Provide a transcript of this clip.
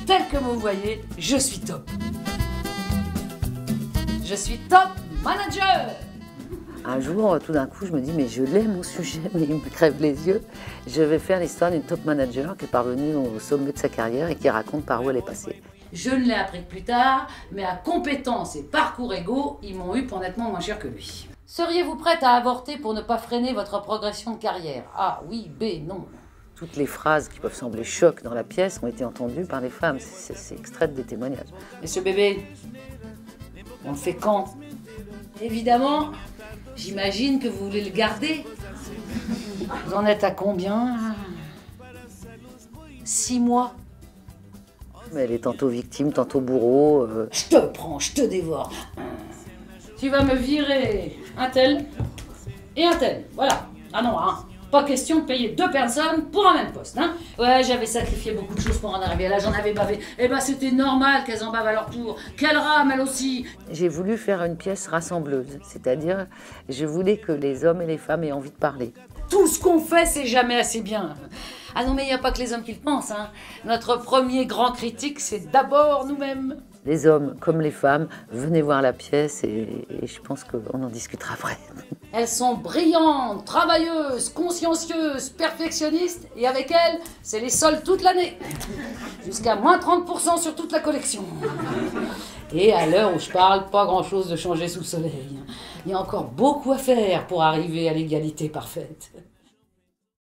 tel que vous voyez, je suis top. Je suis top manager. Un jour, tout d'un coup, je me dis, mais je l'ai mon sujet, mais il me crève les yeux. Je vais faire l'histoire d'une top manager qui est parvenue au sommet de sa carrière et qui raconte par où elle est passée. Je ne l'ai appris que plus tard, mais à compétences et parcours égaux, ils m'ont eu pour nettement moins cher que lui. Seriez-vous prête à avorter pour ne pas freiner votre progression de carrière? A, oui, B, non. Toutes les phrases qui peuvent sembler chocs dans la pièce ont été entendues par les femmes. C'est extrait des témoignages. Et ce bébé, on le fait quand? Évidemment, j'imagine que vous voulez le garder. Vous en êtes à combien? 6 mois. Mais elle est tantôt victime, tantôt bourreau. Je te prends, je te dévore. Tu vas me virer un tel et un tel. Voilà. Ah non, hein. Pas question de payer 2 personnes pour un même poste. Hein. Ouais, j'avais sacrifié beaucoup de choses pour en arriver là, j'en avais bavé. Eh ben c'était normal qu'elles en bavent à leur tour. Qu'elles rament elles aussi. J'ai voulu faire une pièce rassembleuse, c'est-à-dire je voulais que les hommes et les femmes aient envie de parler. Tout ce qu'on fait, c'est jamais assez bien. Ah non, mais il n'y a pas que les hommes qui le pensent. Hein. Notre premier grand critique, c'est d'abord nous-mêmes. Les hommes comme les femmes, venez voir la pièce et je pense qu'on en discutera après. Elles sont brillantes, travailleuses, consciencieuses, perfectionnistes, et avec elles, c'est les soldes toute l'année. Jusqu'à moins 30% sur toute la collection. Et à l'heure où je parle, pas grand-chose de changer sous le soleil. Il y a encore beaucoup à faire pour arriver à l'égalité parfaite.